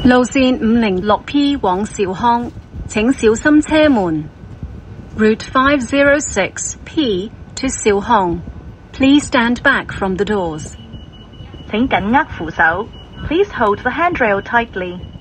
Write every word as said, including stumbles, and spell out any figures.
路線五零六 P 往兆康，請小心車門。Route five oh six P to 兆康。Please stand back from the doors. 請緊握扶手。Please hold the handrail tightly.